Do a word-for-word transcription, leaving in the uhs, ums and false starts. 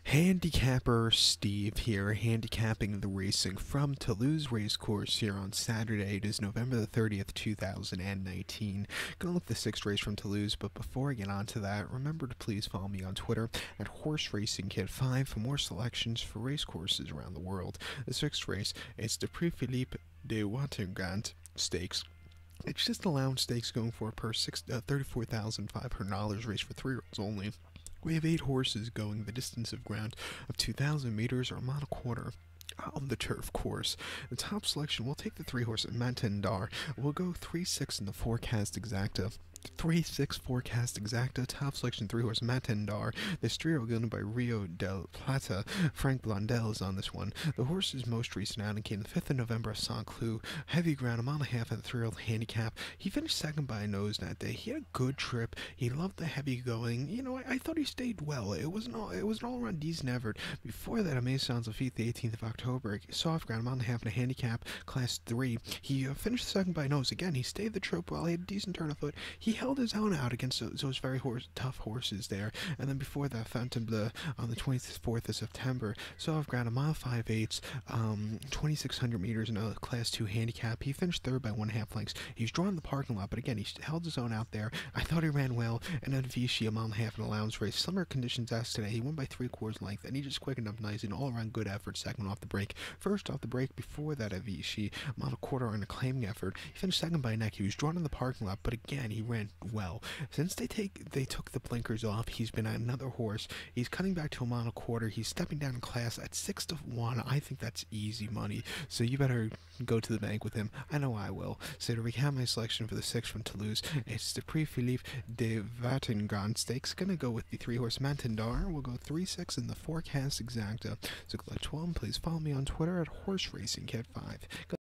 Handicapper Steve here, handicapping the racing from Toulouse Racecourse here on Saturday. It is November the thirtieth, two thousand nineteen. Gonna look at the sixth race from Toulouse, but before I get on to that, remember to please follow me on Twitter at Horse Racing Kid five for more selections for race courses around the world. The sixth race is the Prix Philippe de Watergant Stakes. It's just a lounge stakes going for a purse uh, thirty-four thousand five hundred dollars race for three-year-olds only. We have eight horses going the distance of ground of two thousand meters or a mile and a quarter on the turf course. The top selection, we'll take the three horses, Mantendar. We'll go three six in the forecast exacta. three six forecast exacta, top selection three horse Matendar. This trio going by Rio del Plata. Frank Blondell is on this one. The horse's most recent outing came the fifth of November at Saint Cloud. Heavy ground, a mile and a half at the three-year-old handicap. He finished second by a nose that day. He had a good trip. He loved the heavy going. You know, I, I thought he stayed well. It was an all it was an all around decent effort. Before that, Amazon's defeat the eighteenth of October. Soft ground, a mile and a half in a handicap, class three. He uh, finished second by a nose. Again, he stayed the trip well. He had a decent turn of foot. He held his own out against those, those very horse, tough horses there. And then before that, Fontainebleau on the twenty-fourth of September. Soft ground, a mile five eighths, um, twenty-six hundred meters in a class two handicap. He finished third by one half lengths. He's drawn the parking lot, but again, he held his own out there. I thought he ran well. And then Vichy, a mile and a half in a lounge race. Similar conditions as today. He won by three quarters length, and he just quickened up nice. An all-around good effort, second off the break. First off the break, before that at Vichy, a mile and a quarter on a claiming effort. He finished second by a neck. He was drawn in the parking lot, but again, he ran well. Since they take they took the blinkers off, he's been another horse. He's cutting back to a mile and a quarter. He's stepping down in class at six to one. I think that's easy money. So you better go to the bank with him. I know I will. So to recap my selection for the six from Toulouse, it's the Prix Philippe de Watergant Stakes. Gonna go with the three horse Mantendar. We'll go three six in the forecast exacta. So collect twelve. Please follow me on Twitter at Horse Racing Kid five.